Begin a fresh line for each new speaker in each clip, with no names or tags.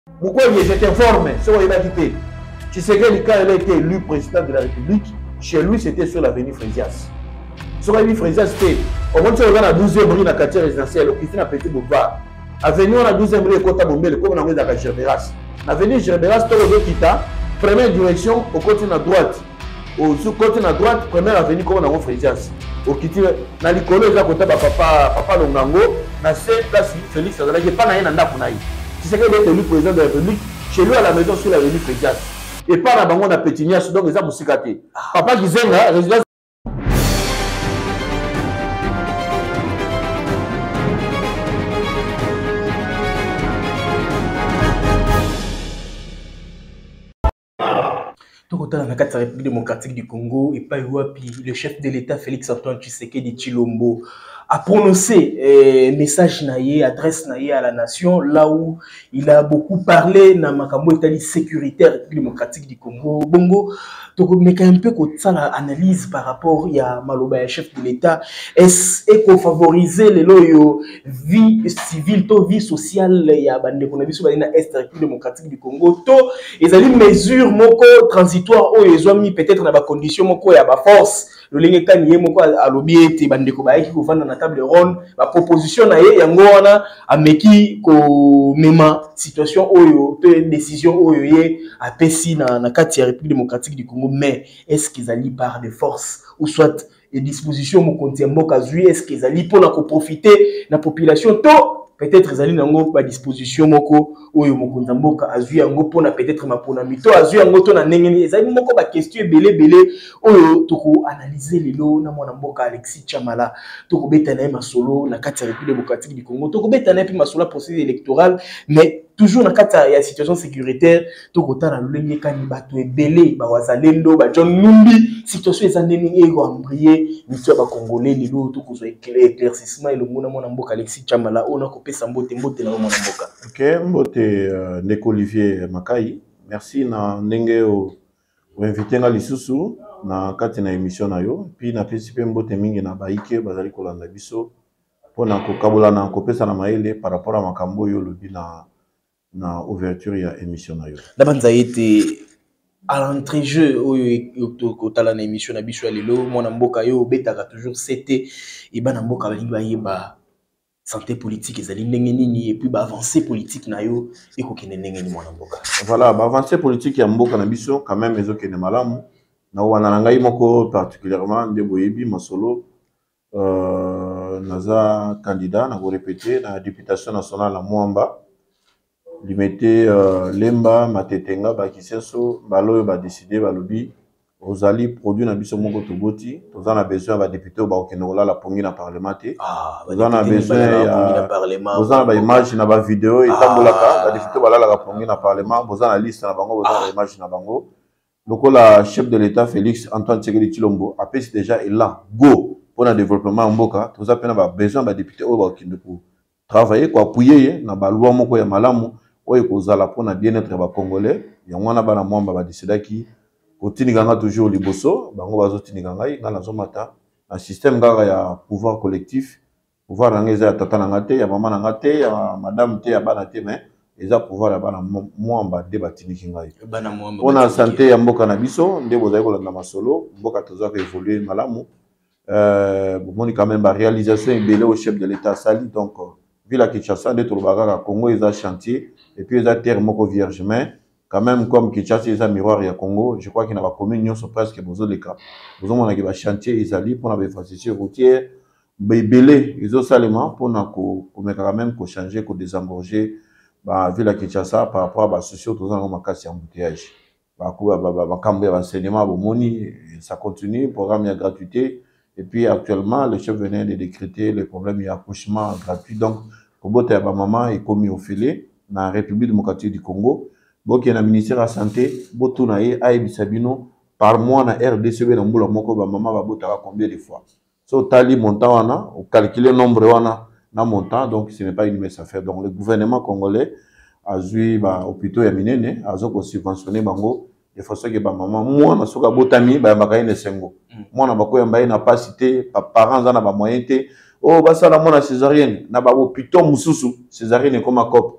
Pourquoi il était informé? C'est où il a quitté. Tshisekedi, quand il a été élu président de la République, chez lui, c'était sur l'avenue Frézias. Sur l'avenue Frézias, c'était au moins, tu regardes la 12e rue, la quartier résidentielle, au Christine, à Petit Boulevard. Avenue, on a 12e rue, Kota Bombele, comme on a vu dans la Gerberas. L'avenue Gerberas, tu regardes Kita, première direction, au côté à droite. Au côté à droite, première avenue, comme on a vu Frézias. Au Kiti, dans l'école, il y a papa Longango, dans cette place, Félix, il n'y a pas de nanda pour naï. Si c'est qu'il est élu président de la République, chez lui à la maison sur l'avenue Frézias. Et pas la banque, on a Pétignas, donc ils ont moussikaté. Papa qui zèle, résidence.
Dans la République démocratique du Congo, et pas le chef de l'État Félix Antoine Tshisekedi Tshilombo a prononcé un message naïe, adresse naïe à la nation, là où il a beaucoup parlé dans Makambo État sécuritaire République démocratique du Congo. Bongo, donc mais quand un peu comme ça l'analyse par rapport à Maloba, chef de l'État, est-ce qu'on favoriser les loyaux vie civile, to vie sociale, il y a bande qu'on a vu sur la Est République démocratique du Congo, to ils ont une mesure moko transitoire où ils ont mis peut-être dans la condition moko ya ba force le linge kaniye moko a lobiete bande ko ba ki ko vanda na table ronde ba proposition na ye yango wana ameki ko mema situation oyo to décision oyo ye apesi na kati ya République démocratique du Congo, mais est-ce qu'ils allaient par de force ou soit les dispositions mo konti mboka zui, est-ce qu'ils allaient pour la profiter la population to peut-être ils allaient nango ba disposition moko oyo mo konti mboka azui yango pona peut-être mapona mito azui yango to na ndengeni ezali moko ba question belé oyo toko analyser lelo na mwana mboka Alexis Chamala toko beta na masolo na kati ya République démocratique du Congo toko beta na pi masolo processus électoral, mais toujours dans la situation sécuritaire, tout le temps dans le kani bato ebele ba wazalendo ba John Numbi situation ezandeni ego ambrier miso ba congolais lelo tout ko éclaircissement et le mona mona mboka Alexis Chamala on a copé sa mbote na mona mboka.
OK, mbote Neko Olivier Makai, merci na ndenge o invité nga lisusu na kati na émission na yo, puis na participer mbote mingi na baike bazali kolanda biso pona ko kabola na kopesa na maele par rapport à makambo yo lobi na ouverture ya émission na yo.
Dabanza été à l'entrée-jeu au talent émission na biso lelo mona mboka yo betaka toujours c'était et bana mboka balingi ba santé politique ezali ndenge nini et puis ba avancée politique na yo ekokende ndenge ni mona mboka.
Voilà, ba avancée politique ya mboka na biso quand même ezokende malamu na wana ngai moko particulièrement de boyebi masolo naza candidat na ko répéter na députation nationale à Mwamba. Limité lemba matetenga bakiseso baloyo ba décider balobi ozali produit na biso moko toboti tozana besoin ba député ba okenola la pongi na parlement te tozana besoin ya bozana ba image na ba vidéo etambolaka ba député balala la pongi na parlement bozana liste na bango bozana image na bango lokola chef de l'État Félix Antoine Tshisekedi Tshilombo apesi déjà là go pour le développement mboka toza pena ba besoin ba député o ba kinde pour travailler ko appuyer na ba loi moko ya malamu oyo kozala pona bien-être ba congolais yango na bana mwamba ba décidaki kotiniganga toujours liboso bango bazotininga ngai nga nazomata un système ngaka ya pouvoir collectif pouvoir ngeza ya tata na ngate ya mama na ngate ya madame te ya bana te mais eza pouvoir ya bana mwamba de batiniki ngai
bana mwamba
on a santé ya mboka na biso nde bozali kolanda masolo mboka tozaka évoluer malamu bomoni quand même ba réalisation ebele au chef de l'État sali donc ville à Kinshasa de Tolobaka Congo ils ont chantier et puis ils ont terre moko vierge mais quand même comme Kinshasa ils ont miroir ya Congo je crois qu'il n'a pas commune sur presque besoin de cas besoin on a que chantier ils allaient pour la infrastructure routière belé ils ont seulement pour na ko quand même ko changer ko désengorger ba ville à Kinshasa par rapport à ba sociaux tous en makasi embouteillage ba ko ba cambre enseignement bomoni ça continue programme ya gratuité. Et puis actuellement, le chef venait de décréter le problème d'accouchement gratuit. Donc, pour boter ma maman est commis au filet dans la République démocratique du Congo. Donc, il y a un ministère de la Santé, botou na ye aïe bisabino par mois na RDCB dans boula moko ba maman va boter combien de fois. So tali montant wana, ou calculer nombre wana na montant, donc ce n'est pas une mince affaire. Donc, le gouvernement congolais a joué ba hôpitaux ya minene, a zo subventionné bango. Il faut que ba maman moi na soka botami ba makaye ne sengo moi na bako yamba na pas cité parents na ba moyen té oh ba sala moi na césarienne na ba hôpital mususu césarienne comme cop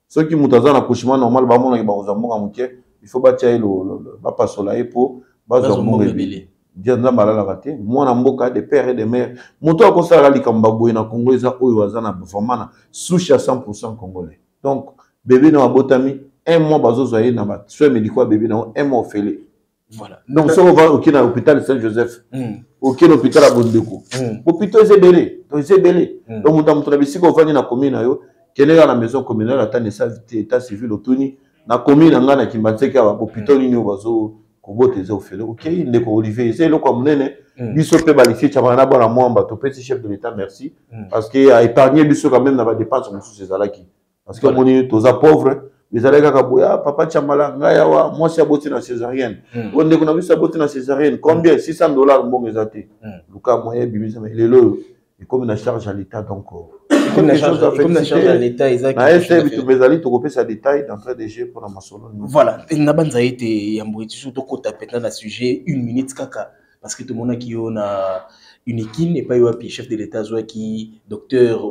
ceux qui mutu aza na accouchement normal bamonaki bakozwa mbongo moke il faut batia ye bapasola ye mpo bazwa mbongo ebele dia nzambe alalaka te mwana mboka de père et de mère moto akosalaka likambo baboye na Congo eza oyo aza na vraiment na souche à 100% congolais donc bébé na babotami un mois bazozwa ye na basoins médicaux ya bébé nango un mois ofele
voilà
donc soki ova oke na hôpital Saint-Joseph oke na hôpital ya Bondeko hôpital eza ebele donc moto na bisika ofandi na commune na yo kende kaka na maison communale ata na état civil otuni na commune na ngai na Kimbanzeke ya bahôpital nini oyo bazo kobota eza ofele okei ndeko Olivier eza eloko ya monene biso mpe balifitiamaka na bana mwamba topesi chef de l'état merci parce que aépargne biso quand même na badépense mosusu ezalaki parce que omoni toza pauvre ezalaki kaka boya papa Tchambala ngai awa mwasi aboti na césarienne o ndeko na biso aboti na césarienne combien $600 mbongo eza te luka moyen ebimisa lelo oyo ekomi na charge à l'état donc
comme la charge à l'état
exactement mais tokopesa détail d'entrée de jeu pour la masolo
voilà na banza ete yambo surtout kota peut-être na sujet 1 minute kaka parce que tout le monde qui on a une équipe et pas eu un chef de l'état soit qui docteur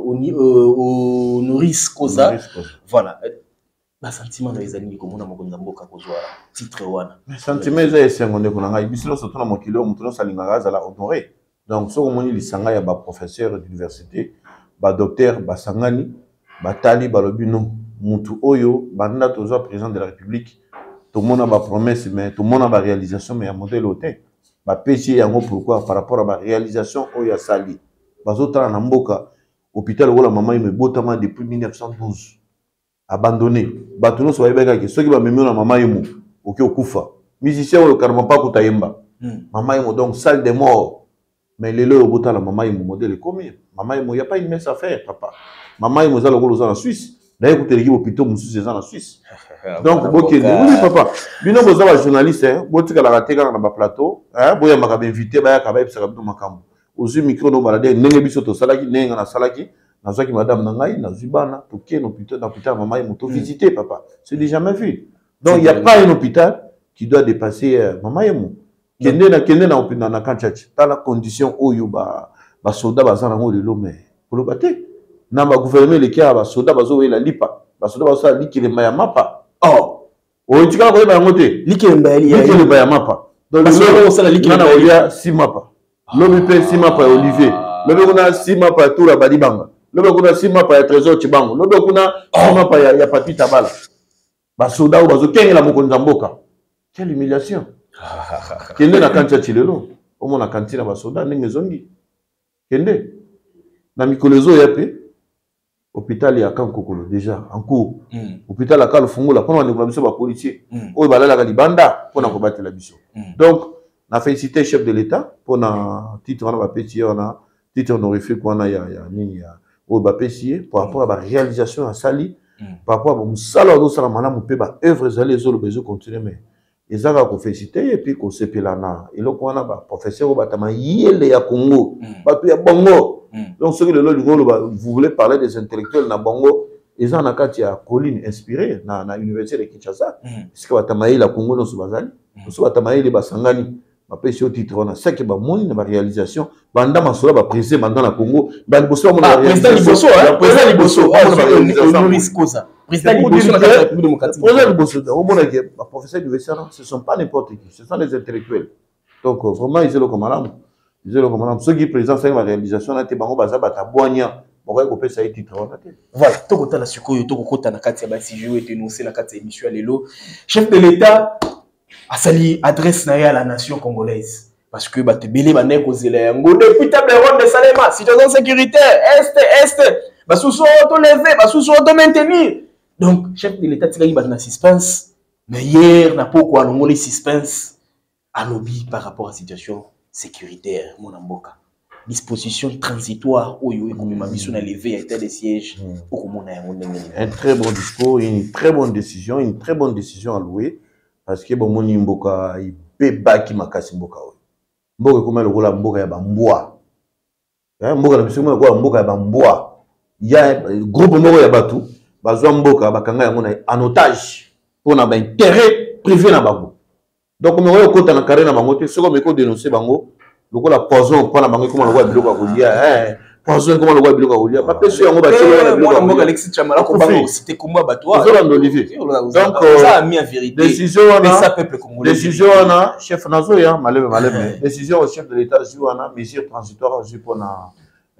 Honoris Causa voilà ba sentiment na ezali ko mona mokonza mboka kozwa titre wana
sentiment eza esengonde ko nanga bisilo soto na mokilo mutuno salinga azala honoré donc soko moni lisanga ya ba professeur d'université ba docteur ba sangani ba tali ba lobino mutu oyo banda tozwa président de la république tout mona ba promesse mais tout mona ba réalisation mais ya modèle hôtel ba pesi yango pourquoi par rapport à ba réalisation oyo sali bazotala na mboka hôpital wala mama ime botama depuis 1912 abandonné batuno so bayebeka ke soki ba memio na mama yimo oki okufa musicien oyo karma pa kutayemba mama yimo donc salle de mort mais lelo obota la mama yimo modèle combien mama yimo y a pas une mince affaire papa mama yimo za lokolo za na Suisse d'ailleurs kuteleki hôpital mususu za na Suisse donc bokende oui papa bino boza ba journaliste hein botika la rateka na ba plateau hein boya maka invité ba ya ka ba ebisa kabino makambo ozu micro no balade ndenge biso to salaki nenga na salaki nazwaki madame na ngai nazwi bana toke na hôpital mama yimo to visiter papa c'est déjà jamais vu donc il y a pas un hôpital qui doit dépasser mama yimo kende na kanchachi ta la condition oyo ba soldat bazana ngo lelo mais pour baté na ba gouvernement le kia ba soldat bazo la lipa ba soldat bazo likilema ya mapa o tika ko ba yango te likilema ya mapa donc le sala likilema na olia si mapa lobi pe si mapa ya Olivier lobi kuna si mapa ya Toura Badibanga lobi kuna si mapa ya Trésor Chibango lobi kuna si mapa ya Papi Tabala ba soldat bazo kengela mokonza mboka quelle humiliation kende na kancha chilelo omo na kantina ba soldat ndenge zongi kende na mikolezo ya pe hôpital ya Kankokolo déjà en cours hôpital akalo fungula pona ndeko biso ba policier oyo balala ka libanda pona ko batela biso donc na félicité chef de l'état pona titre wana ba petit wana titre honorifique wana ya nini ya oyo ba petit par rapport à la réalisation à Sali par rapport à musala do sala malamu pe ba œuvres zali ezolo bezo continuer mais ezaka ko féliciter et puis ko sepelana eloko wana ba professeur batama yele ya Congo batu ya bongo donc ce que le vous voulez parler des intellectuels na bongo eza na kati ya colline inspiré na université de Kinshasa parce que batama yele ya Congo no subazali so batama yele basangani ba pesi au titre wana c'est que ba moni na ba réalisation banda masola ba président banda na Congo ba liboso mo na
président liboso Honoris Causa président liboso na kati démocratique
président liboso au mona que ba professeurs d'université ce sont pas n'importe qui ce sont des intellectuels donc vraiment ils sont comme malamu ceux qui présentent la réalisation na te bango baza batabwanya boko ko pesa et titre wana te
voilà to kota na sikoyo to kokota na kati ya ba sujet et énoncé na kati ya émission lelo chef de l'état asali adresse na à la nation congolaise parce que bato belé bane kozela yango depuis table ronde de Salema situation sécuritaire est basusu auto lever basusu auto maintenir donc chef de l'état tikaki ba na suspense mais hier na poko alongoli suspense à lobby par rapport à situation sécuritaire mon mboka disposition transitoire oyo ekomema biso na lever à état de siège okomona yango ndenge
un très bon discours une très bonne décision à louer parce que bon moni mboka ibebaki makasi mboka oyo mboka komela lokola mboka ya bambwa mboka na biso lokola mboka ya bambwa ya groupe moko ya batu bazwa mboka bakanga yango na en otage pona ba intérêt privé na bango donc me oyo kota na carré na bango te soko me ko dénoncer bango lokola poison pona bango comme lokola biloko kolia poison comment le biloko kolia ba peso yango ba tshela
biloko mboka Alexis Chamala ko bango cité komwa bato
Zolando Olivier
donc ça a mis en vérité
décision
ça peuple congolais
décision na chef nazo ya malebe décision au chef de l'état juana mesure transitoire pour na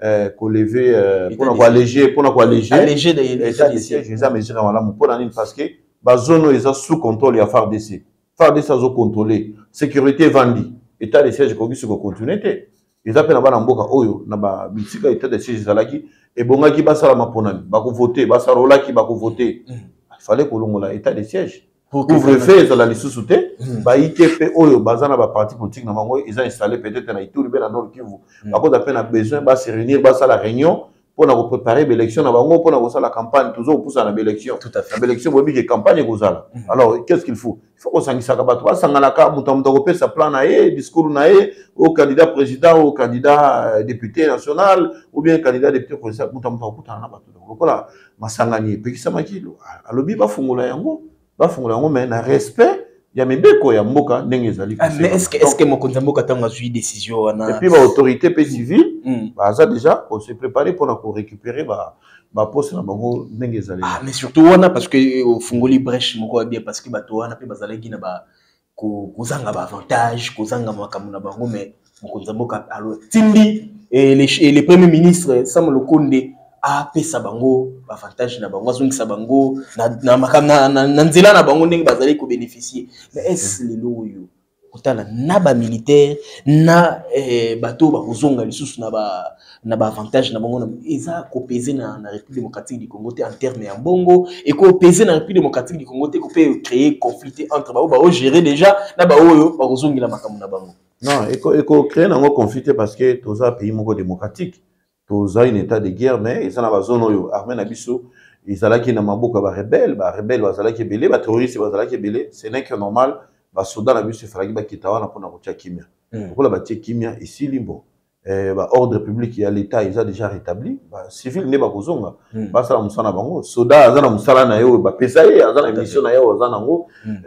ko lever pour alléger l'état de siège les mesures malamu pour nani parce que ba zone eza sous contrôle ya FARDC azo contrôler sécurité vandi état de siège ko gisu ko continuer ils appellent na bana mboka oyo na ba bitika état de siège zalaki et bongaki basala maponani bako voter basarolaki bako voter il fallait que longola état de siège couvre-feu za la lisusu te ba ITP oyo bazana ba parti politique na bango ils ont installé peut-être na Ituri be na Nord Kivu bako d'appel na besoin ba se réunir ba la réunion pour préparer l'élection na bango pour la campagne toujours pour ça na l'élection l'élection bobi que campagne kozala alors qu'est-ce qu'il faut il faut qu'on s'angisa ka bato sangana ka mutamto ko pesa plan na ye discours na ye au candidat président au candidat député national ou bien candidat député président mutamto ko tana bato lokola masangani pekisa makilo alobi ba fungola yango mais na respect ya mibeko ya mboka ndenge ezali
mais est-ce que mokonza mboka tanga zui décision wana
et puis ba autorité civile baza déjà on se préparer pour récupérer ba poste na bango ndenge ezali
mais surtout wana parce que au fungoli brèche moko bien parce que bato wana pe bazalaki na ba kozanga ba avantage kozanga makamu na bango mais mokonza mboka alo tindi et le premier ministre Sam Lokonde a pesa bango avantage na bango azongisa bango na makana na nzela na bango ndenge bazali ko bénéficier mais est-ce le loyo kotala na ba militaire na bato ba kozonga lisusu na ba avantage na bango eza ko peser na République démocratique du Congo en terme ya mbongo et ko peser na République démocratique du Congo ko peut créer conflit entre ba gérer déjà na ba oyo ba kozongi la makamu na bango
non et ko créer na conflit parce que toza pays moko démocratique toza un état de guerre mais ils na ba zone oyo armée na biso izalaki na maboka ba rebelle bazalaki belé ba terroriste bazalaki belé c'est n'est que normal ba soda na biso falaki ba kitawana pona kotia kimia kola ba tie kimia ici limbo ba ordre public ya l'état ils a déjà rétabli ba civil ne ba kozonga ba sala musana bango soda azana musala na yo ba pesa ye azana mission na yo azana ngo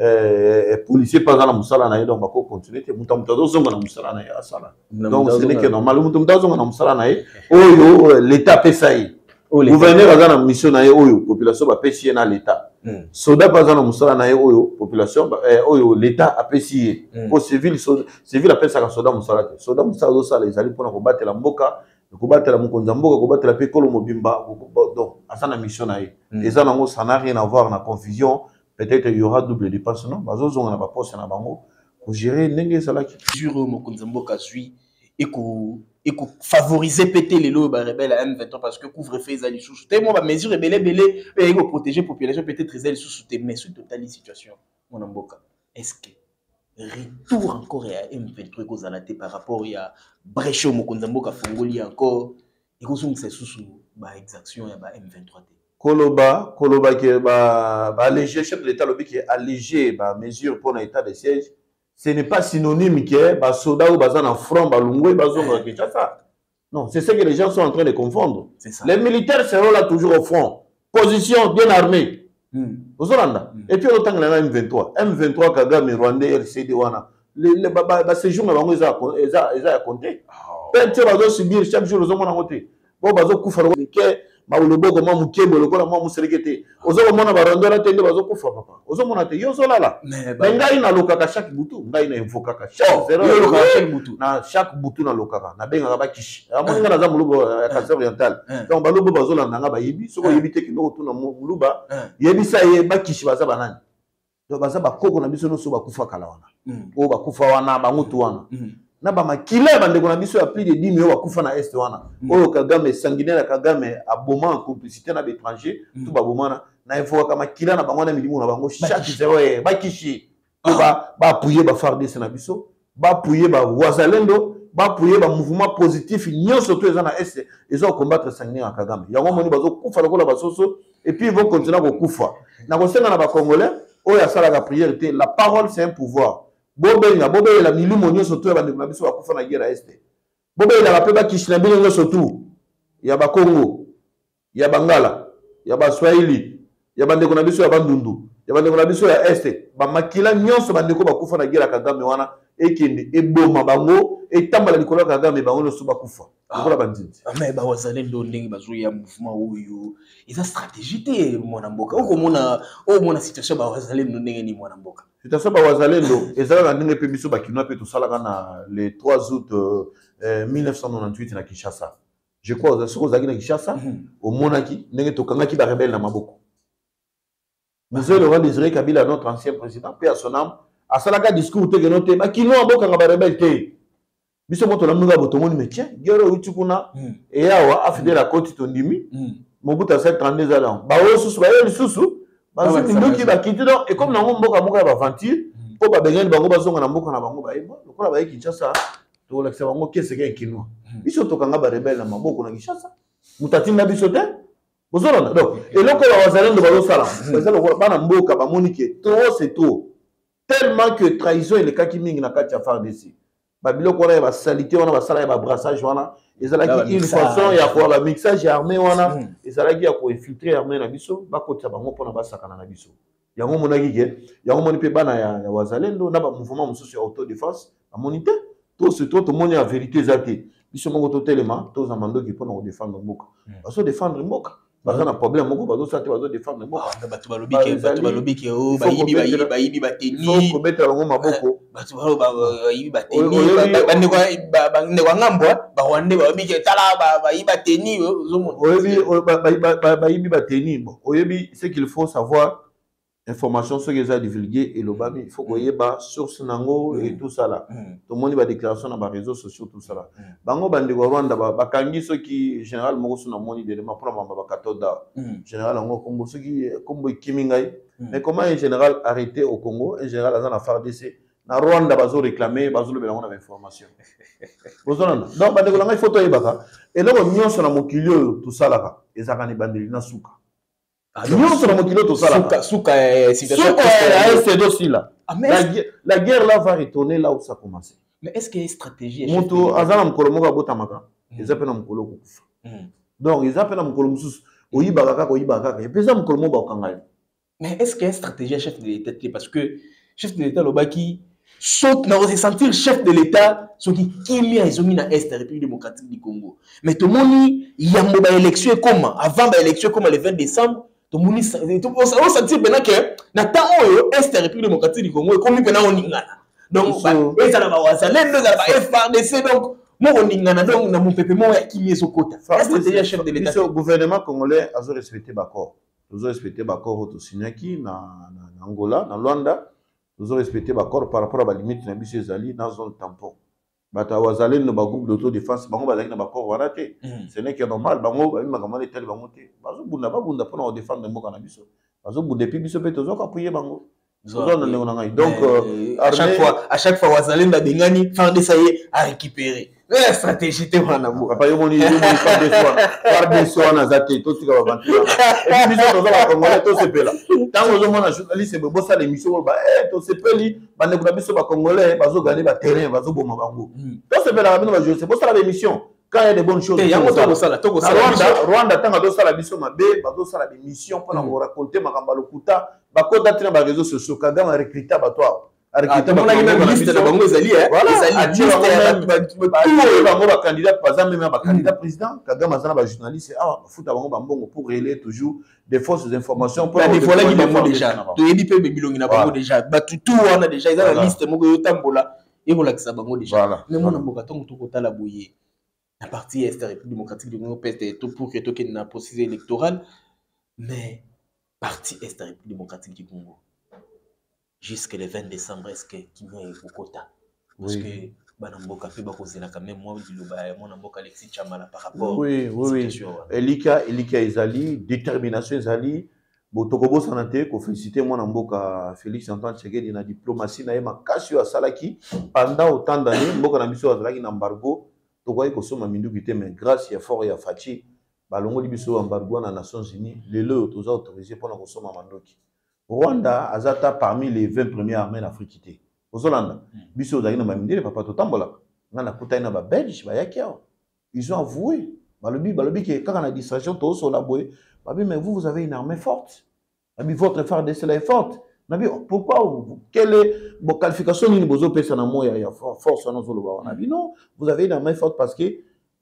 policier pas azana musala na yo donc ba ko continuer te mutamutazo zonga na musala na yo asala donc ce n'est que normal mutamutazo zonga na musala na yo oyo l'état pesa ye gouverneur azana mission na yo oyo population ba pesa na l'état soda pas azana musala na yo oyo population oyo l'état a pesa pour civil appelle ça soda musala te soda musala zo sala ezali pona ko batela mboka ko batela mokonza mboka ko batela pe kolo mobimba donc azana mission na ye ezana ngo ça n'a rien à voir na confusion peut-être il y aura double dépense non bazo zonga na ba poste na bango ko gérer ndenge salaki
sur mokonza mboka sui et que favoriser péter les lots rebelles à M23 parce que couvre-feu les sous tellement ba mesure belé et pour protéger population peut-être les sous mais sur totale situation mon mboka est-ce que retour encore à M23 cause à la par rapport à brèche au mokonza mboka fongoli encore et que sont ces sous ba exaction ya ba M23
koloba que ba alléger chef de l'état lobby qui alléger ba mesure pour l'état de siège. Ce n'est pas synonyme que les soldats ou les front, non, c'est ce que les gens sont en train de confondre. Les militaires seront là toujours au front. Position bien armée. Et puis, autant que la M23. M23, Kagame, Rwandais, RCD, les séjours, ils ont compté. Ils vont subir chaque jour, ils ont compté. Bon, Mauloboko ma mukembo lokola ma muserekete ozo mona barondora tende bazo kufa papa ozo mona te yozo lala ngai na lokaka chaque butu ngai na invokaka chaque butu na chaque butu na lokaka na benga ba kishi amoni ngana za mulubo ya Kasai Oriental donc balobo bazo landa nga ba yebi soko yebi te kino to na muluba yebi sa ye ba kishi baza banani donc baza ba koko na biso no so ba kufa kala wana o ba kufa wana ba ngutu wana na ba makila bandeko na biso ya plus de 10 millions bakufa na est wana oyo Kagame sanguinaire Kagame aboma en complicité na l'étranger tout ba bomana na info ka makila na bango na milimu na bango chaque zéro ba kishi ba appuyer ba FARDC na biso ba appuyer ba wazalendo ba appuyer ba mouvement positif nyonso to eza na est ils ont combattre sanguinaire Kagame yango moni bazo kufa lokola basoso et puis ils vont continuer à kufa na ko senga na ba congolais oyo asala la prière la parole c'est un pouvoir bobenga la milimu nyonso to ya bandeko na biso bakufa na guerre este bobenga bape bakishina bino nyonso tu ya ba Congo ya Bangala ya ba Swahili ya bandeko na biso ya bandundu ya bandeko na biso ya este ba makila nyonso bandeko bakufa na guerre Kagame wana ekende eboma bango etambala likolo Kagame bango nyonso bakufa lokola bandindi.
Mais bazalendo ndenge bazoya mouvement oyo eza stratégie te mwana mboka okomona situation bazalendo ndenge ni mwana mboka.
Situation bazalendo ezalaka ndenge mpe biso bakinois mpe tosalaka na le 3 août 1998 na Kinshasa. Je crois soki ozalaki na Kinshasa omonaki ndenge tokangaki barebele na maboko. Monsieur Laurent Désiré Kabila, notre ancien président, paix à son âme, asalaka discours te geno te bakinois abokanga barebele te. Biso moto na munga botomoni mais tiens gero utikuna et yawa afide la côte tondimi mobuta 732 ans ba osusu ba yeli susu ba suki ndoki ba kiti donc et comme na mboka moka ba ventir po ba bengani bango bazonga na mboka na bango ba yeba lokola ba yiki Kinshasa to la kisa bango kese ke kinwa biso tokanga ba rebelle na maboko na Kinshasa mutatinda biso te bozona donc et lokola wazalendo bazo sala bazalo bana mboka ba monike trop c'est trop tellement que trahison et le kaki mingi na kati ya FARDC babilo kona ba salité wana basala ba brassage wana ezalaki une façon ya ko la mixage armé wana ezalaki ya ko infiltrer armé na biso bakotisa bango pona basakana na biso yango monaki ke yango moni pe bana ya wazalendo na ba mouvement mosusu ya autodéfense amonite to se to moni la vérité ezate biso moko to telema to za mandoki pona ko défendre mboka baso défendre mboka baza na problème moko bazo sate bazo défendre mboka
bato balobi ke o bayibi bateni
ko betela ngo maboko
bato bayibi bateni bande kwa ngambo ba Rwanda bayibi ke tala bayibi bateni ozomona
oyebi bayibi bateni bon oyebi ce qu'il faut savoir information ce que ça divulguer et le bami il faut que ba source nango et tout ça là tout le monde va déclaration dans les réseaux sociaux tout ça là bango bande ko Rwanda ba kangi ce qui général moko suna moni de ma pour mamba ba katoda général ngo kombo ce qui kombo kimingai mais comment un général arrêté au Congo un général dans la FARDC na Rwanda bazo réclamer bazo le belango na information bozona donc bande ko langa photo yebaka et là nyonso na mokilio tout ça là ezaka ni bandeli na suka la guerre là va retourner là où ça a commencé.
Mais est-ce qu'il y a une stratégie?
Donc, ils appellent
mais est-ce qu'il y a une stratégie chef de l'État? Parce que chef de l'État, le qui saute dans se sentir chef de l'État, ce qui est mis à l'Est, la République démocratique du Congo. Mais tout le monde, il y a une élection comment? Avant l'élection, comme le 20 décembre, tout le monde, on sentit maintenant que na temps est la République démocratique du Congo, comme maintenant on y a. Donc, ça va FARDC, donc, moi on y a, donc, dans mon peuple, moi qui est au côté. Est-ce chef de l'État?
Le gouvernement congolais a respecté l'accord. Nous avons respecté l'accord au Signaki, en Angola, en Luanda. Nous avons respecté l'accord par rapport à la limite de la Zali dans zone tampon. Bata wazale no ba groupe d'autodéfense bango bazali na bakor wana te ce n'est que normal bango ba makamana etel bango te bazo bunda ba bunda pona défendre mboka na biso bazo bunda puis biso pe tozo ka puyer bango zone na ngai donc
à chaque fois wazale na bengani faire ça y à récupérer la stratégie te wana mo
papa yo moni par des soins na zate to tika ba bantu et puis biso tozo ba congolais to sepela tango zo mona journaliste be bossa l'émission ba to sepeli bande ko biso ba congolais bazo gagner ba terrain bazo boma bango to sepela ba bino ba jouer c'est bossa l'émission quand il y a des bonnes choses Rwanda tanga do sala biso mabe bazo sala des missions pour nous raconter makamba lokuta ba kota tina ba réseaux sociaux Kagame recruter ba toi
arrêter ba liste na bango ezali
bango ba candidat par exemple même ba candidat président Kagame azana ba journaliste futa bango ba mbongo pour relayer toujours des fausses informations pour
des volets qui bango déjà to yebi pe bilongi na bango déjà ba tout wana déjà ils ont la liste moko yo tambola et voilà que ça bango déjà mais mon mboka tongo to kota la boye la partie est la République démocratique du Congo peut-être tout pour que to qu'il na processus électoral mais partie est la République démocratique du Congo jusqu'à le 20 décembre est-ce que kimia est au quota parce que banamboka pe ba kozela quand même moi diloba mon mboka Alexis Chamala par rapport
oui Elika ezali détermination ezali botokobo sanate ko féliciter mon mboka Félix Antoine Tshisekedi na diplomatie na yema kasi ya salaki pendant autant d'années mboka na biso azalaki na embargo tokoyi kosoma minduki te mais grâce ya fort ya Fachi balongoli biso embargo na Nations Unies lelo toza autorisé pour na kosoma mandoki Rwanda azata parmi les 20 premières armées d'Afrique té ozolanda biso ozali na mamindele papa totambola ngana kutai na ba Belge ba yakia ils ont avoué balobi que quand on a distraction to so la boye babi mais vous avez une armée forte babi votre FARDC est forte nabi pourquoi quelle est vos qualifications ni bozo pesa na moya ya force na zolo ba nabi non vous avez une armée forte parce que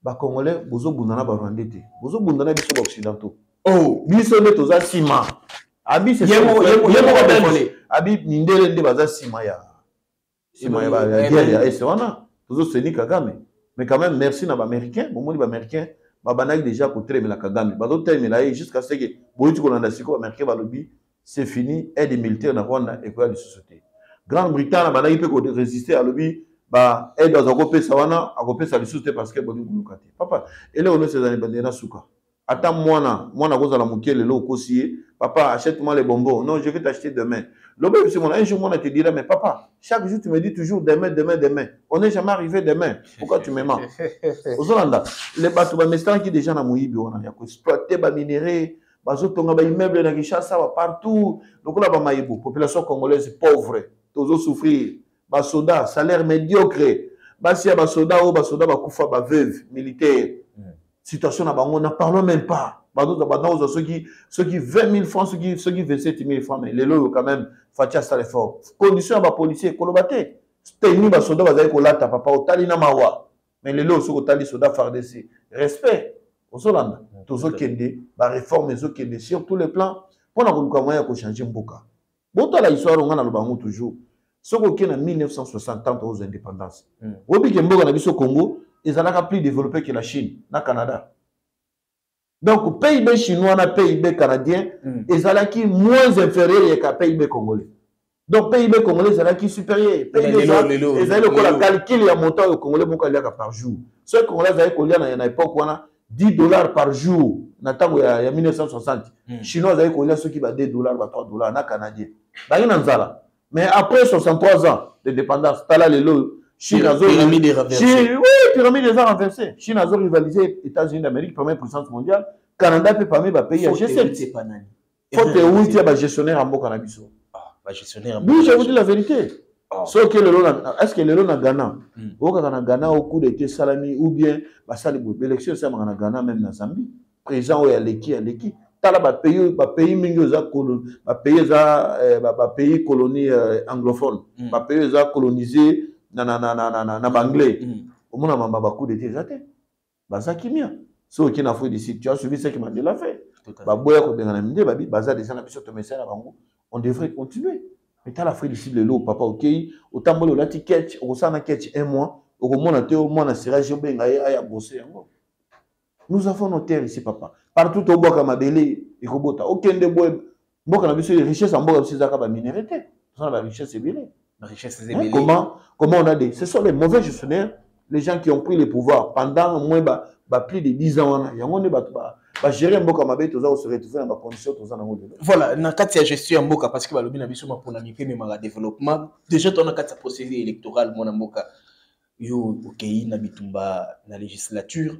ba Congolais bozo bundana ba Rwandais te. Bozo bundana biso ba occidentaux.
Oh,
Biso ne toza sima. Abi c'est
yemo Belé.
Abi mindele nde baza sima ya. Sima ya ba guerre ya est wana. Tozo seni Kagame. Mais quand même merci na ba américain, bomoni ba américain, ba banaki déjà ko tremela Kagame. Ba do tremela jusqu'à ce que boyitu ko landa siko américain ba lobi c'est fini aide militaire na Rwanda et quoi de société. Grande-Bretagne banaki pe ko résister à lobi ba aide à kopesa wana akopesa lisusu parce que boni kulukate. Papa, ele ono ces années bandena suka. Attends moi cause la mouké le lot aussi. Papa, achète-moi les bonbons. Non, je vais t'acheter demain. L'objet, c'est mon un jour, moi, te dirai, mais papa, chaque jour, tu me dis toujours demain. On n'est jamais arrivé demain. Pourquoi tu me mens? Aux Hollandais, les bateaux, mais qui déjà dans Mouibi, on a exploité, minéré, bazotonga, immeuble, na Kinshasa, partout. Donc là, maïbo, population congolaise pauvre, tous souffrir, bas soldats, salaire médiocre, basia, bas soldats, bakoufa, bas veuve, militaire. Situation na bango, n'en parlons même pas. Ceux qui 20 000 francs, ceux qui 27 000 francs, mais les lots quand même, Fatia ça l'effort. Condition à policier, kolobate. C'était bas soldats, bazaï kolata, papa, otali na mawa. Mais les lots, ceux otali soldats fardesi. Respect. Aux Hollandais, tous ceux qui ont ba réforme, ceux qui ont sur tous les plans, pour la koluka moyen ko changer mboka. Bon, la histoire, on a le bango toujours. Ceux qui ont en 1960 ans aux indépendances. Obi Kemboka na biso Congo, ils ont plus développé que la Chine, na Canada. Donc, PIB chinois na PIB canadien, ils ont moins inférieur que PIB congolais. Donc, PIB congolais, ils ont supérieur. PIB ils ont calculé le montant au Congolais par jour. Ceux congolais, ils ont à l'époque $10 par jour. Il y a 1960. Chinois, ils ont ceux qui ont $2, $3, na canadien. Mais après 63 ans de dépendance, là les lots.
Pyramide renversée.
Oui, pyramide des renversée. Chine a rivalisé États-Unis d'Amérique, première puissance mondiale. Canada peut parmi les pays à G7. Faut que vous soyez gestionnaire en Bokanabiso. Oui, je vous dis la vérité. Est-ce que le lot na Ghana, au Ghana au coup d'été salami ou bien l'élection c'est en Ghana même dans Zambie. Président ou Aleki. Tala pays mingoza pays colonie anglophone. Pays colonisé na banglais. Au moins na bakou d'été zate. Baza kimia. So qui n'a fait d'ici, tu as suivi ce que Mandela fait. Baboya ko bengana minde babi baza déjà na biso to message na bango. On devrait continuer. Mais tu as la frère d'ici le lot papa OK, autant bolo la ticket, au sana catch un mois, au mona te au mona sera je benga ya bosser yango. Nous avons nos terres ici papa. Partout au boka mabele et kobota. Aucun de boy boka na biso richesse en boka bizaka ba minéralité. Ça la richesse est belée.
La richesse est belée.
Comment on a dit, ce sont les mauvais gestionnaires, les gens qui ont pris le pouvoir pendant au moins plus de 10 ans. Il y a un gérer un boka mabe toza se retrouver dans la condition toza na ngolo.
Voilà, na kati ya gestion mboka parce que balobi na biso ma pour na mike mais ma développement. Déjà ton na kati ya procédure électoral mona mboka yo OK na bitumba na législature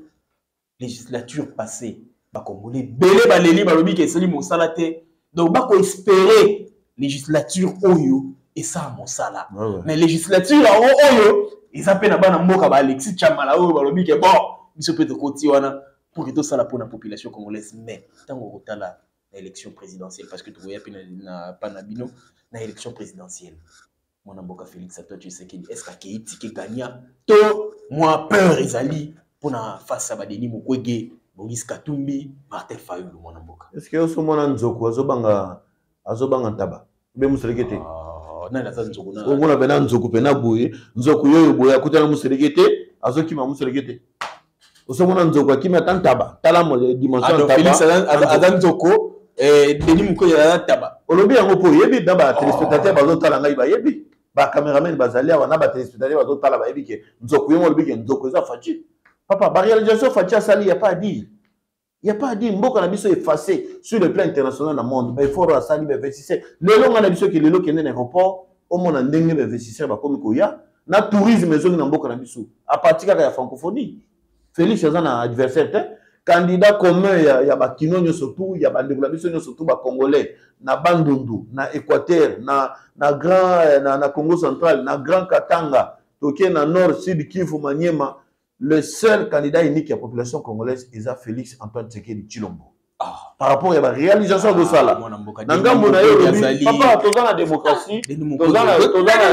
passée ba congolais belé baleli balobi ke seli mosala te. Donc ba ko espérer législature oyo et ça mosala. Mais législature oyo ils appellent na bana mboka ba Alexis Chamala oyo balobi ke bon biso peut koti wana pour que tout ça pour la population congolaise. Mais tant qu'on retard l'élection présidentielle, parce que tu vois pas Nabino, na élection présidentielle. Mon amboka Félix Antoine Tshisekedi, est-ce qu'il est gagnant? To moi peur ezali pour na face à Badeni Mukwege, Moïse Katumbi, Martin Fayulu mon amboka.
Est-ce que vous mona nzoko azobanga taba? Be muselekete.
Na la nzoko na.
O mona bena nzoko pena boye, nzoko yoyo boye akutana muselekete, azokima muselekete. Osomona nzoko akima tantaba tala mo dimension
taba Félix Adam nzoko Denis Mukwege ya taba
olobi yango po yebi dans ba téléspectateur bazo tala ngai ba yebi ba cameraman bazali wana ba téléspectateur bazo tala ba yebi ke nzoko yemo lobi ke nzoko za fachi papa ba réalisation fachi asali y a pas à dire mboka na biso effacé sur le plan international dans le monde ba effort asali ba investisseur lelo ngana biso ke lelo kende na aéroport au monde ndenge ba investisseur ba komi ko ya na tourisme zone na mboka na biso à partir ya francophonie. Félix est un adversaire, candidat commun, il y a Bakino surtout, il y a Bandegulabiso surtout, Congolais, na Bandundu, na Équateur, na Congo central, na Grand Katanga, toké na Nord, Sud, Kivu, Maniema, le seul candidat unique à la population congolaise est Félix Antoine Tshisekedi Tshilombo. par rapport à la réalisation de ça là. Nangam na yo papa toza na démocratie, toza na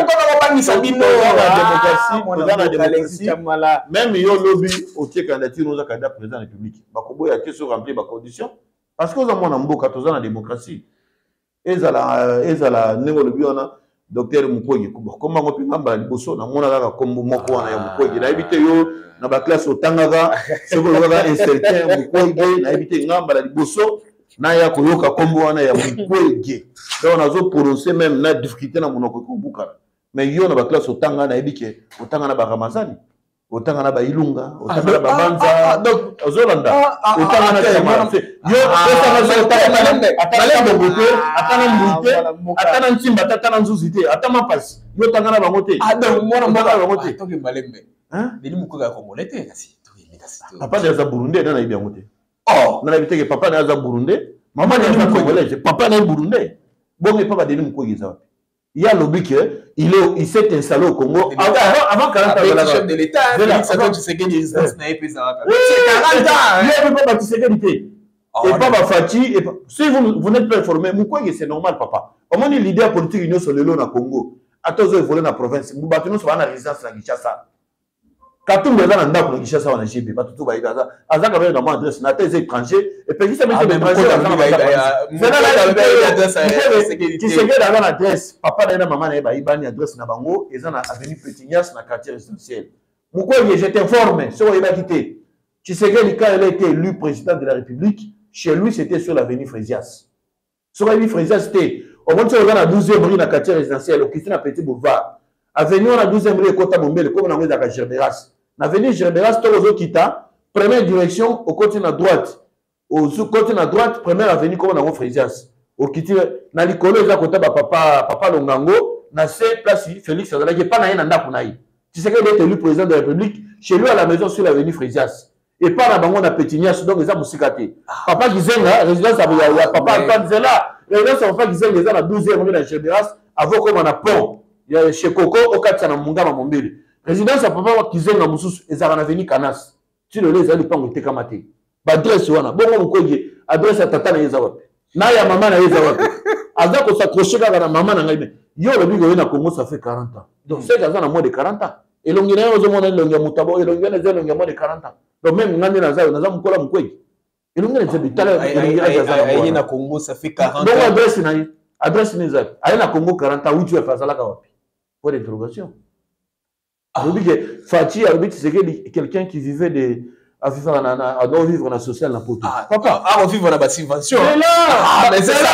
démocratie, même yo lobby au candidature nous a candidat président de la République. Bakobo ya question remplir ba conditions parce que za mona mboka toza na démocratie. Ezala nengo lobby ona docteur Mukwege comment on peut ngamba liboso na mona kaka kombo moko wana ya Mukwege na éviter yo na ba classe otangaka c'est que le incertain Mukwege na éviter ngamba la liboso na ya koyoka kombo wana ya Mukwege donc on a zo prononcer même na difficulté na monoko ko buka mais yo na ba classe otanga na ebike otanga na ba Ramazani otanga na ba Ilunga otanga na ba Banza donc ozolanda otanga na Chama yo otanga na atala bobote atana ntimba atana nzuzite atama pasi yo otanga na bango te
donc mwana mboka bango te toke malembe Denis Mukwege akomona te kasi
papa de za Burundi na ibi yango te na la vitesse papa na za Burundi maman na Congolais papa na Burundi bon papa Denis Mukwege za wapi il y a lobby que il s'est installé au Congo avant 40 ans
le chef de l'état Félix Antoine Tshisekedi résidence na epesa za
c'est 40 ans il y a pas Tshisekedi et papa Fati si vous n'êtes pas informé Mukwege c'est normal papa au moins leader politique union sur le long na Congo atozo évoluer na province mubatu so na résidence na Kinshasa Katumba za nda ko Kinshasa wana jibe batutu ba ida azaka ba na adresse na tes étrangers et puis ça met des étrangers qui se dans l'adresse papa na maman na ba ibani adresse na bango eza na avenue Petignas na quartier résidentiel Mukwege je t'informe so il va quitter Tshisekedi quand il a été élu président de la République chez lui c'était sur l'avenue Frézias sur l'avenue Frézias c'était au moins sur la 12e rue na quartier résidentiel au Christina Petit Boulevard avenue on a 12e rue Kota Bombele comme on a dans Gerberas l'avenue Gerberas tozo kita première direction au côté à droite au côté à droite première avenue comme on a Frézias au kiti na likolo eza kota ba papa Longango na C place Félix Azalaki pas na yena ndako na yi Tshisekedi est élu président de la République chez lui à la maison sur l'avenue Frézias et pas na bango na Petignas donc eza musikate papa Gizenga résidence ya papa Antoine Zela résidence papa Gizenga eza na 12e rue na Gerberas avant comme on a pont ya chez Coco au katsa na Mungama Mombele résidence ya papa Gizenga mususu eza na avenue Canas tu le les ali pango tekamate ba adresse wana bongo Mukwege adresse ya tata na yeza wapi na ya maman na yeza wapi aza ko s'accrocher kaka na maman na ngai yo le bigo na Congo ça fait 40 ans donc c'est dans un moins de 40 ans et longi na yo zo mona longi ya mutabo et longi na zo longi moins de 40 ans donc même ngandi na za mukola Mukwege et longi na zebi tala
ayi na Congo ça fait 40 ans
donc adresse na za ayi na Congo 40 ans où tu es passé là wapi pour l'interrogation que Fati a dit c'est quelqu'un qui vivait de à vivre dans social na poto
papa à vivre dans la subvention
mais là
mais c'est ça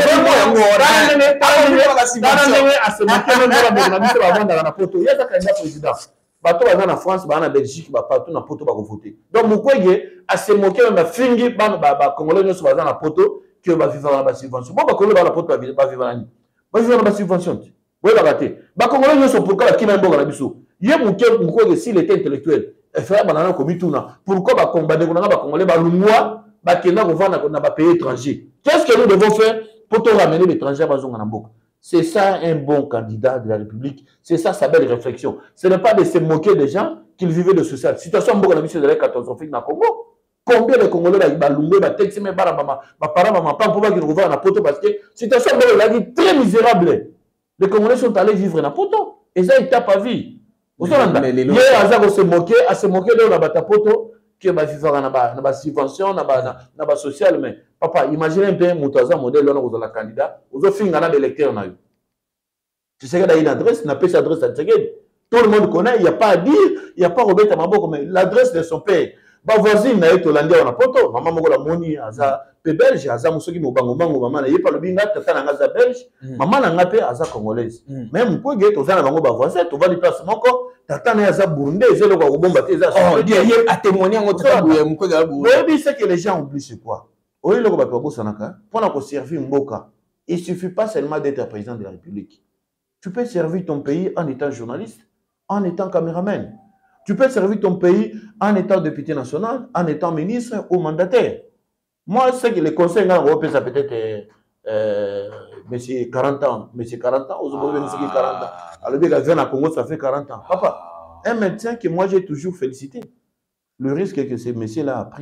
na poto il y a des candidats président bato baza na France baza na Belgique ba partout na poto ba voter donc Mukwege a se moquer na fingi ba congolais nyonso baza na poto que ba vivre dans la subvention bon ba congolais ba na poto ba vivre dans la subvention oui ba baté ba congolais nyonso pourquoi ki na mboka na biso ye Mukwege s'il était intellectuel faire banana comme tuna pourquoi ba combattre ba congolais ba lungwa ba kenda ko vendre na ba pays étranger qu'est-ce que nous devons faire pour te ramener l'étranger ba zonga na mboka c'est ça un bon candidat de la République c'est ça sa belle réflexion ce n'est pas de se moquer des gens qu'ils vivaient de social situation mboka na biso de la catastrophique na Congo combien de congolais ba lungwe ba texte mais ba mama ba para mama pas pour pas qu'ils revoient na poto parce que situation mboka la vie très misérable les congolais sont allés vivre na poto et ça ils tapent à vie il y a à se moquer de la batapoto que va vivre na ba subvention na ba social mais papa imaginez un peu mutaza modèle là vous la candidat vous finir na électeur na yo tu sais qu'il y a une adresse n'a pas cette adresse à Tshisekedi tout le monde connaît il y a pas à dire il y a pas Robert Maboko mais l'adresse de son père ba voisine na eto landia na poto maman moko la moni aza pe belge aza musoki mobango bango maman na yepa lobinga tata na ngaza belge maman na ngape aza congolaise même Mukwege to za na bango ba voisin to va di place moko tata na aza burundais ezelo ko bomba te za
oh dia ye a témoigner ngo tata Mukwege a bu
oui c'est que les gens oublient c'est quoi oyi loko ba to bosanaka pona ko servir mboka il suffit pas seulement d'être président de la République tu peux servir ton pays en étant journaliste en étant caméraman. Tu peux servir ton pays en étant député national, en étant ministre ou mandataire. Moi, je sais que les conseils européens, ça peut-être monsieur 40 ans. Monsieur 40 ans, aux autres, monsieur 40 ans. Alors, il vient à Congo, ça fait 40 ans. Papa, un médecin que moi j'ai toujours félicité. Le risque que ce monsieur-là a pris,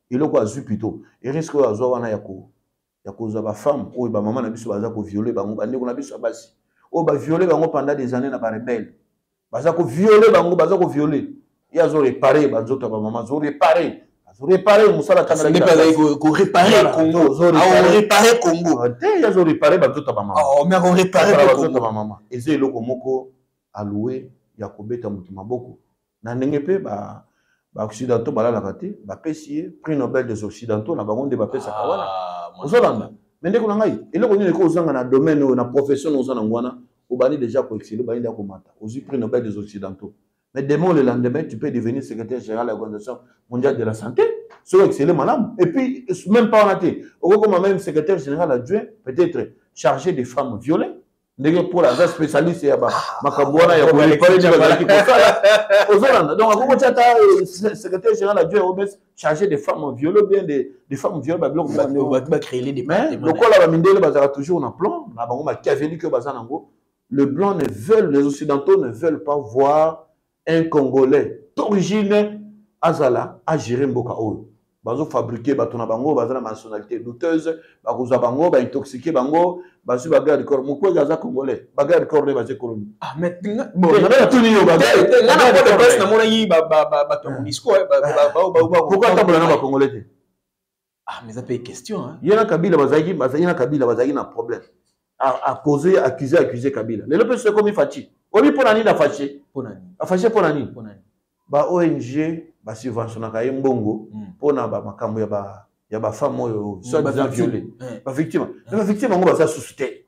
il est quoi azui plutôt il risque à avoir wana ya koza ba femme ou ba maman na biso baza ko violer bango bandeko na biso basi o ba violer bango pendant des années na ba rebelle baza ko violer bango baza ko violer il a zo réparer bazoto ba maman zo réparer musala tanga
n'est pas ko réparer Congo on réparer Congo
il a zo réparer bazoto ba maman
mais on réparer
bazoto ba maman eze eloko moko alloué ya kobeta mutu maboko na ndenge pe ba occidentaux balalaka te bapesi prix Nobel des occidentaux na bango nde bapesaka wana ozolanda mais ndeko na ngai eloko nini ko ozanga na domaine na profession ozana ngwana obani déjà ko exceller bani nda ko mata ozu prix Nobel des occidentaux mais demain le lendemain tu peux devenir secrétaire général de l'Organisation mondiale de la santé so exceller madame et puis même pas en athée comme même secrétaire général adjoint peut-être chargé des femmes violées pour la spécialiste ya ba makabwana ya ko réparer des ozolanda donc ako tata secrétaire général adjoint au chargé des femmes violées bien des femmes violées ba bloc
ba créer les départements
donc là ba mindele bazara toujours na plan na bango ba kiaveli que bazanango le blanc ne veulent les occidentaux ne veulent pas voir un Congolais d'origine azala à gérer mboka oyo bazo fabriquer batona bango bazana nationalité douteuse bakoza bango ba intoxiquer bango basu ba garde corps moko gaza congolais ba garde corps ne bazé colonie
mais bon na tout ni yo ba na ko de na mona yi ba to disco
pourquoi tambola na ba congolais te
mais ça peut question hein
yena Kabila bazaki na problème à causer accuser Kabila le pe c'est comme Fachi obi pona ni na fâché pona ni ba ONG ba subventionnaka ye mbongo pona ba makambo ya ba femme oyo soit ba violé ba victime ngo baza suscité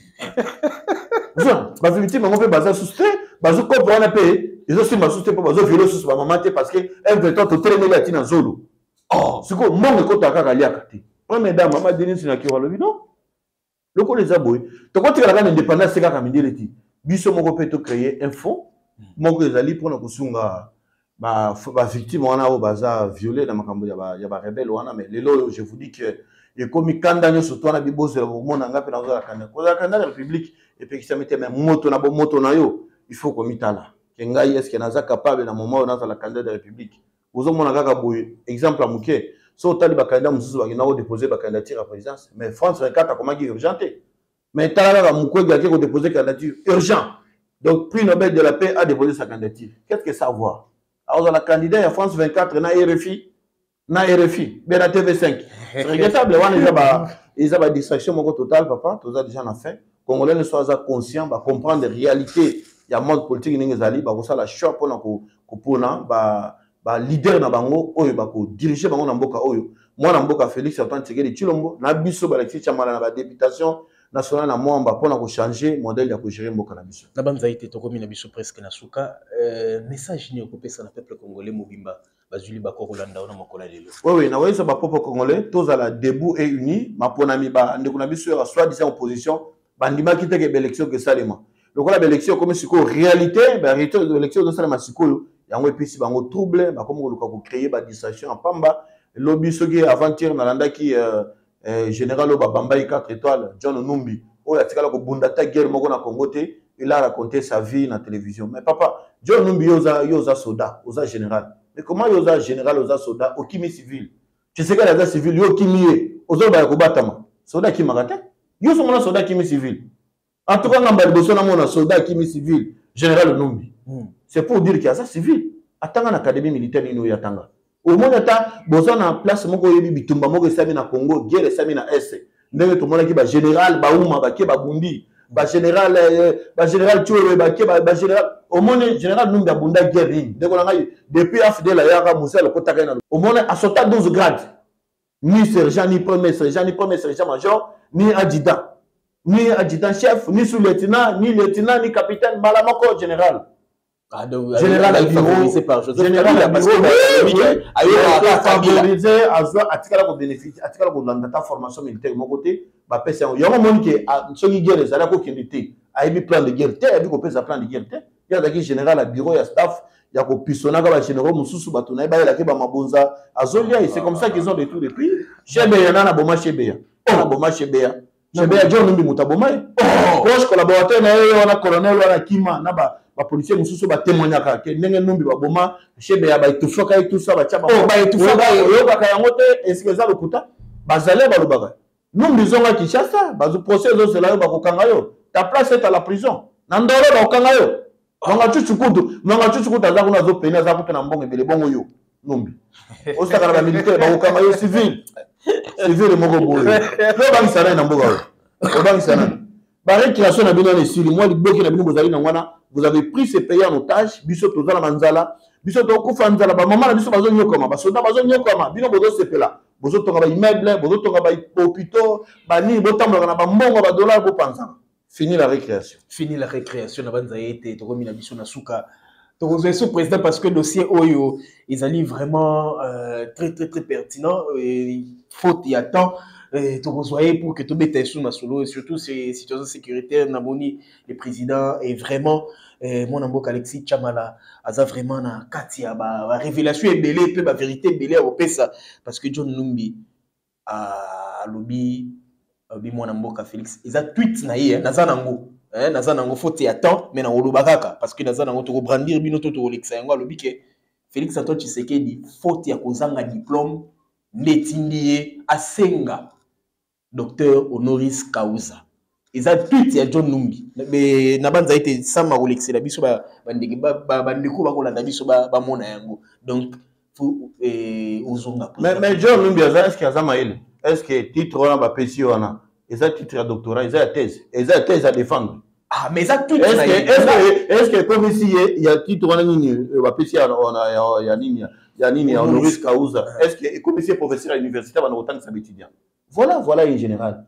ba victime ngo pe baza suscité bazo comprendre pe ils aussi ma suscité pour bazo violer sur ba maman parce que un veto to télé la tina zolo siko mbongo ko taka liaka te première dame mama Denise na kiwa lobi non loko les aboy to ko tika la indépendance ka kamindele ti biso moko pe to créer un fonds moko ezali pona kusunga ba victime wana o baza violé na makambo ya ba rebelle wana mais lelo je vous dis que et comme kanda nyo surtout na bibozo la mona ngape na za kanda ko za kanda la république et puis qui ça mettait même moto na yo il faut ko mitala ke ngai est-ce que naza capable na moment na za la kanda de la république ozo mona kaka boy exemple amuke so tali ba kanda mususu ba na déposer ba candidature à présidence mais France 24 a comment urgenté mais tala ba mukwege qui ko déposer candidature urgent donc prix Nobel de la paix a déposé sa candidature qu'est-ce que ça voir alors la candidat à France 24 na RFI ben à TV5 c'est regrettable ils ont distraction moko total papa tout ça déjà en fait congolais ne soient conscients ba comprendre la réalité ya monde politique ningi zali ba ko sala choix pona ko pona ba leader na bango oyo ba ko diriger bango na mboka oyo moi na mboka Félix Antoine Tshisekedi Tshilombo na biso ba Alexis Chamala na ba députation national na mwamba pona ko changer modèle ya ko gérer mboka na biso
na banza ite to komi na biso presque na suka message ni ko pesa na peuple congolais mobimba bazuli ba ko kolanda na mokola lelo
oui na wesa ba peuple congolais tous à la debout et unis ma pona mi ba ndeko na biso ya soit disant opposition bandima ki teke élection que salema lokola ba élection comme siko réalité ba réalité de l'élection de salema siko yango episi bango trouble ba comme ko créer ba distraction en pamba lobby soki avant-hier na landa ki général Bambaï 4 étoiles, John Numbi, où il a tiré la bundata guerre moko na Congo te, il a raconté sa vie na télévision. Mais papa, John Numbi yoza soda, yoza général. Mais comment yoza général, yoza soda, au kimi civil? Tu sais qu'il y a des civils, yo kimi ye, ozo ba yakobatama. Soda qui magate? Yo so mona soda kimi civil. En tout cas, ngamba liboso na mona soda kimi civil, général Numbi. C'est pour dire qu'il y a ça civil. Atanga na académie militaire ni no yatanga. Au moins ata bozo na place moko yebi bitumba moko esami na Congo guerre esami na est ndenge to mona ki ba général ba uma ba ke ba bumbi ba général tuwe ba ke ba général au moins général Numbi abunda guerre ni ndeko na ngai depuis afdel ya ka Moussa le kotaka na au moins asota 12 grades ni sergent ni premier sergent major ni adjudant chef ni sous-lieutenant ni capitaine mala moko général. Général favorisé par Joseph Kabila parce que favorisé à tikala ko bénéfice à tikala ko landa formation militaire mon côté ba pesa yango moni ke soki guerre ezala ko kindité aibi plan de guerre te aibi ko pesa plan de guerre te ya daki général à bureau ya staff ya ko pisona ka ba généraux mususu batuna ba la ke ba mabonza azolia et c'est comme ça qu'ils ont des tout depuis chebe yana na boma chebe John Numbi mutaboma proche collaborateur na yo na colonel wana kima na ba ba policier mususu ba témoignaka ke ndenge numbi ba boma chebe ya ba itufaka et tout ça ba tchaba
ba itufaka
yo ba yango te est-ce que ça le kuta bazale ba lobaka numbi zonga Kinshasa ba procès zo cela yo ba kokanga yo ta place est à la prison nandolo ba kokanga yo manga chuchukutu aza kuna zo pena za kuta na mbongo ebele bongo yo numbi osaka na ba militaire ba kokanga yo civil moko boyo lo ba misana na mboga yo ba misana ba récréation na bino na sili moi liboki na bino bozali na ngwana vous avez pris ces pays en otage biso tozala manzala biso to kufa nzala ba mama na biso bazo nyokoma ba soda bazo nyokoma bino bozo sepela bozo tonga ba immeuble bozo tonga ba hôpitaux ba ni botambola na ba mbongo ba dollars bo panza fini la récréation na banza yete to komi na biso na suka to kozo ce président parce que dossier oyo ils allaient vraiment très pertinent et faute y a temps pour que tout bête sous ma solo et surtout ces situations sécuritaires Namoni le président est vraiment mon amboka Alexis Chamala a vraiment na katia ba révélation et belé peu ba vérité belé au pesa parce que John Numbi a lobby mon amboka Félix ils a tweet na ye nazanango faute ya temps mais na olobakaka parce que nazanango to brandir bino to Alexa yango lobby ke Félix Antoine Tshisekedi faute ya kozanga diplôme netindie asenga Docteur Honoris Causa. Ils ont tout ya John Numbi. Mais nabanza été sama Alexa la biso ba bandeki ba bandeko ba kolanda biso ba mona yango. Donc faut ozonga. Mais John Numbi est-ce qu'il y a zamaele? Est-ce que titre on ba pesi wana? Ils ont titre à doctorat, ils ont thèse. Ils ont thèse à défendre. Ah mais ça tout est-ce que comme ici il y a titre on nini ba pesi on ya nini Honoris Causa. Est-ce que comme ici professeur à l'université va autant que ça étudiant? Voilà en général.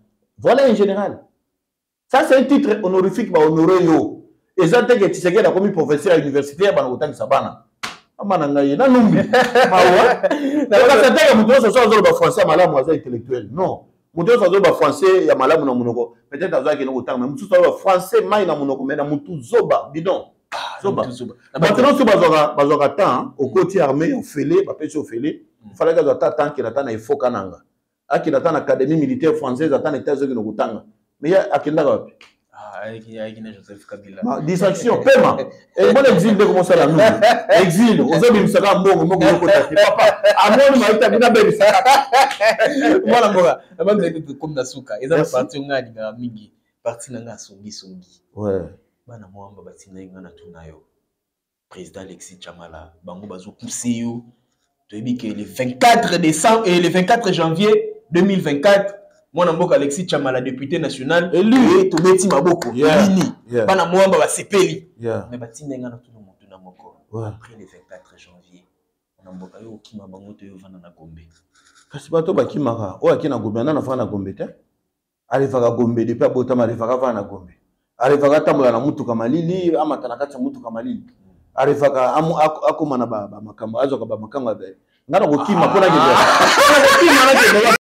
Ça, c'est un titre honorifique, bah, honoré yo. Et ça, c'est que tu sais qu'il y a comme professeur à l'université, bah, autant que ça bana. Amanangaye, na numbi. Ah ouais. Parce que c'est que mutuo ça soit dans français, malade, moi, intellectuel. Non. Mutuo ça soit français, ya malade, mon monoko. Peut-être dans ça qu'il y a autant, mais mutuo ça soit français, maï na monoko, mais na mutuo zoba, bidon. Zoba. Maintenant, si bazoka temps, au côté armé, au fêlé, bah, pêche au fêlé, il fallait que ça tant qu'il attend, il faut kananga. Aki nata na académie militaire française atana états unis nokutanga mais ya akenda wapi aki na Joseph Kabila distraction pema et mon exil de commencer la nous exil ozobi msaka mbongo moko tati papa amoni maita bina bebe saka mwana mboga abanza ite comme na suka eza parti ngani nga mingi parti nanga songi ouais bana mwamba batina ngana tunayo président Alexis Chamala bango bazo pousser yo to que le 24 décembre et le 24 janvier 2024, mon amboka Alexis Chamala, député national, élu, tout beti maboko, nini, bana mwamba ba sepeli, mais bati nenga na tout le monde na moko. Après le 24 janvier, mon amboka yo kima bango to yo vana na Gombe. Kasi bato ba kimaka, o akina Gombe na fana Gombe te. Alifaka Gombe depuis abotama alifaka vana Gombe. Alifaka tambola na mutuka malili, amata na kati mutuka malili. Alifaka akoma na ba makambo, azoka ba makambo ba. Ngana ko kima pona ke.